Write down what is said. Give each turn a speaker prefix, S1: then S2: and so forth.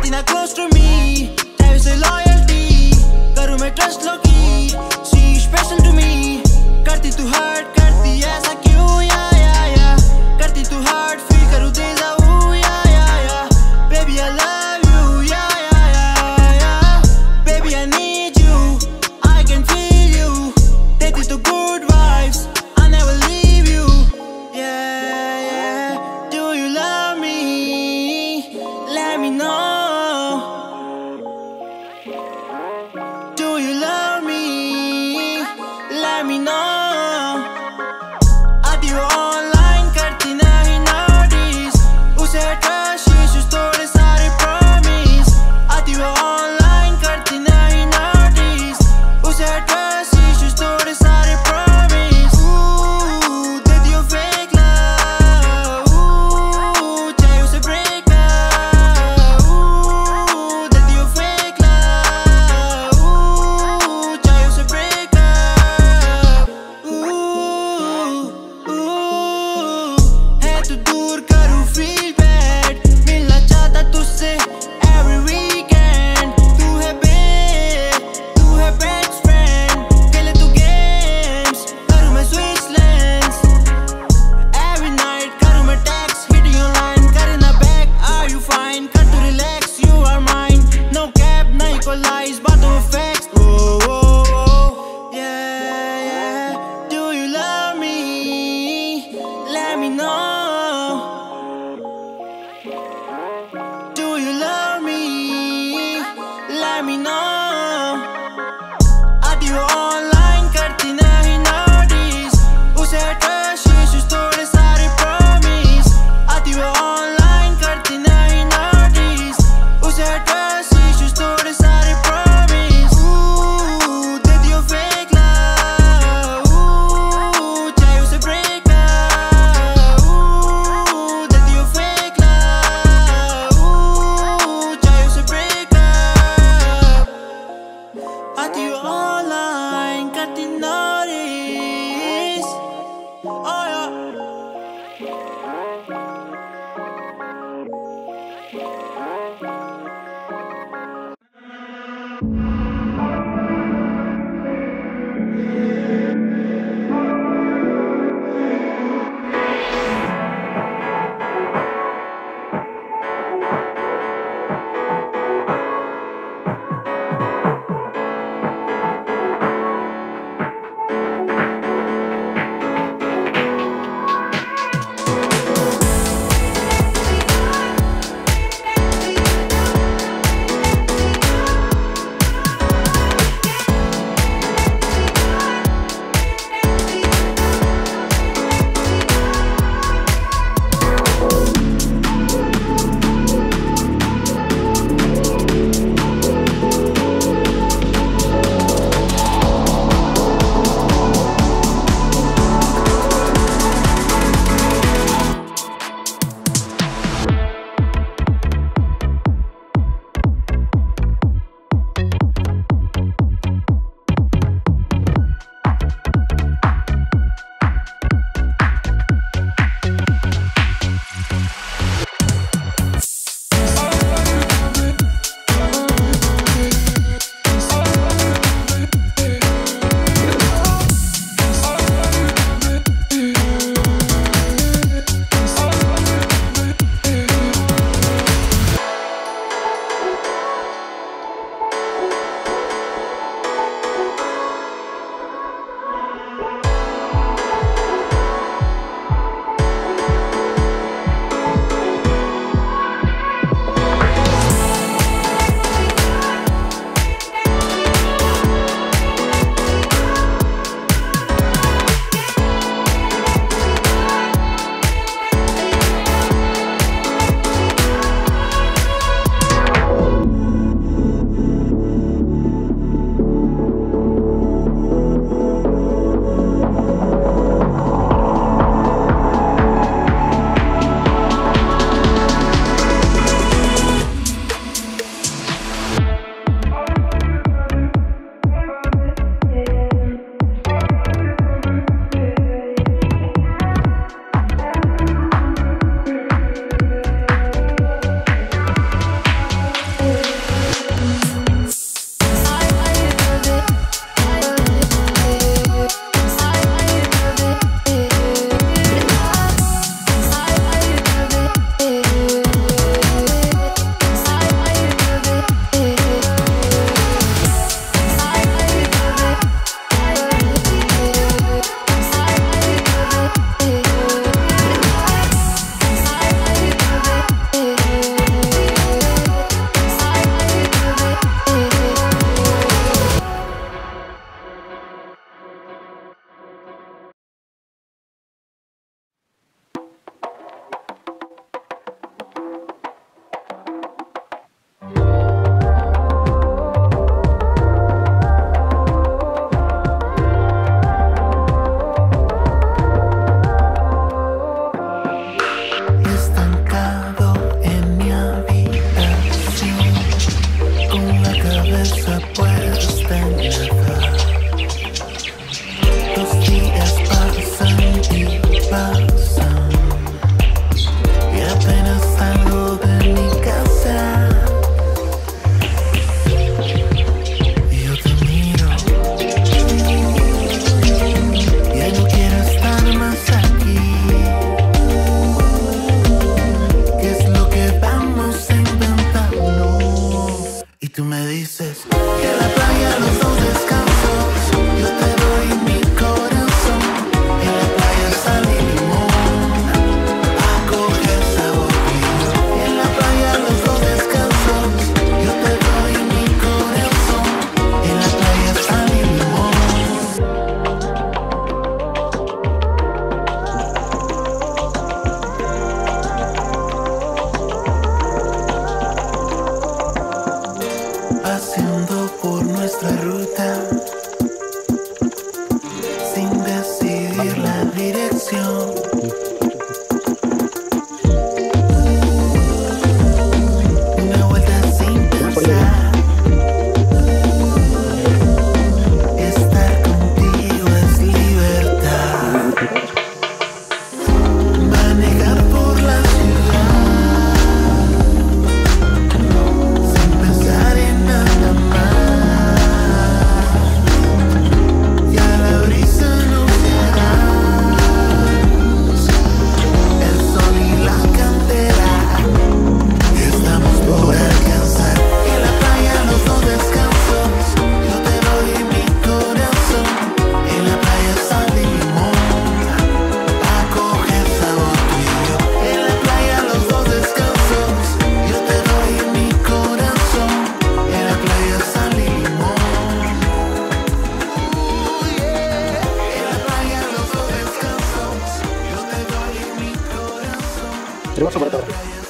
S1: आती ना close to me, चाहिए उसे loyalty, करूँ मैं trust low key, she special to me, करती तू hurt, करती ऐसा क्यों या, करती तू hurt, feel करूँ दिल जाऊँ या, baby I love you या, baby I need you, I can feel you, देती तू good vibes, I never leave you, yeah, do you love me, let me know, do you love me, let me know, आती वो online करती नहीं notice, उसे trust issues थोड़े सारे promise, आती वो online करती नहीं notice, उसे trust issues थोड़े सारे promise, देती वो fake love, चाहिए उसे break up, देती वो fake love, चाहिए उसे break up, है तू दूर करूँ feel bad, मिलना चाहता तुझसे every weekend, तू है best friend, खेले तू games, करूँ मैं switch lanes, every night करूँ मैं text, hitting online, करना back, are you fine, कर तू relax, you are mine, no cap, नहीं कोई lies, बातों में facts, yeah, do you love me, let me know, do you love me, let me know, आती वो online करती नहीं notice, उसे trust issues थोड़े सारे promise, आती वो online करती नहीं notice, उसे trust issues थोड़े सारे promise, देती वो fake love, चाहिए उसे break up, देती वो fake love,
S2: रिवर्स बड़ा